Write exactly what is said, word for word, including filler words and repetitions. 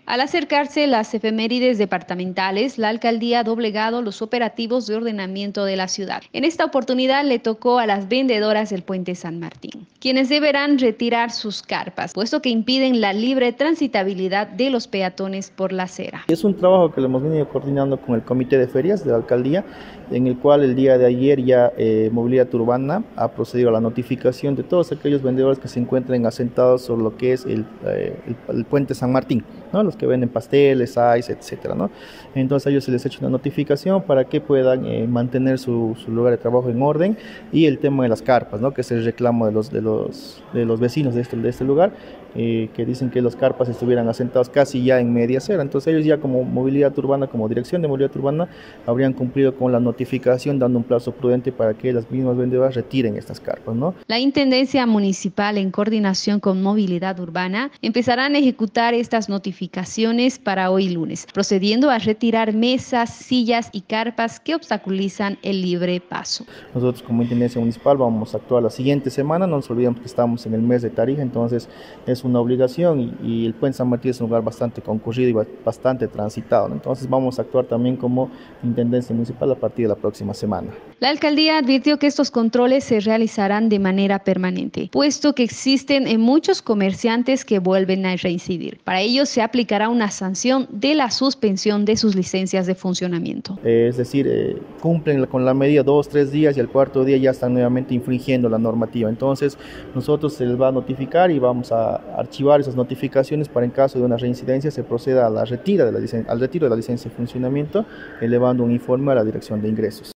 Al acercarse las efemérides departamentales, la alcaldía ha doblegado los operativos de ordenamiento de la ciudad. En esta oportunidad le tocó a las vendedoras del puente San Martín, quienes deberán retirar sus carpas, puesto que impiden la libre transitabilidad de los peatones por la acera. Es un trabajo que lo hemos venido coordinando con el comité de ferias de la alcaldía, en el cual el día de ayer ya eh, Movilidad Urbana ha procedido a la notificación de todos aquellos vendedores que se encuentren asentados sobre lo que es el, eh, el, el puente San Martín, ¿no? Los que venden pasteles, ice, etcétera, ¿no? Entonces a ellos se les ha hecho una notificación para que puedan eh, mantener su, su lugar de trabajo en orden, y el tema de las carpas, ¿no? Que es el reclamo de los, de los, de los vecinos de este, de este lugar, eh, que dicen que los carpas estuvieran asentados casi ya en media acera. Entonces ellos ya como Movilidad Urbana, como Dirección de Movilidad Urbana, habrían cumplido con la notificación, dando un plazo prudente para que las mismas vendedoras retiren estas carpas, ¿no? La Intendencia Municipal, en coordinación con Movilidad Urbana, empezarán a ejecutar estas notificaciones para hoy lunes, procediendo a retirar mesas, sillas y carpas que obstaculizan el libre paso. Nosotros como Intendencia Municipal vamos a actuar la siguiente semana. No nos olvidemos que estamos en el mes de Tarija, entonces es una obligación, y, y el puente San Martín es un lugar bastante concurrido y bastante transitado, ¿no? Entonces vamos a actuar también como Intendencia Municipal a partir de la próxima semana. La alcaldía advirtió que estos controles se realizarán de manera permanente, puesto que existen en muchos comerciantes que vuelven a reincidir. Para ello se aplicará una sanción de la suspensión de sus licencias de funcionamiento. Eh, es decir, eh, cumplen con la medida dos, tres días, y al cuarto día ya están nuevamente infringiendo la normativa. Entonces nosotros se les va a notificar y vamos a archivar esas notificaciones para, en caso de una reincidencia, se proceda a la retira de la licen- al retiro de la licencia de funcionamiento, elevando un informe a la Dirección de Ingresos.